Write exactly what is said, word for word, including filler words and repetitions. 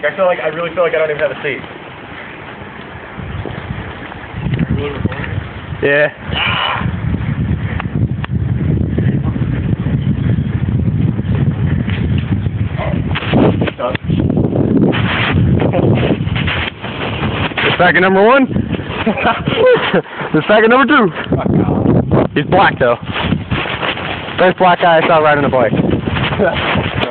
I feel like I really feel like I don't even have a seat. Yeah. The second number one. The second number two. He's black though. First black guy I saw riding a bike.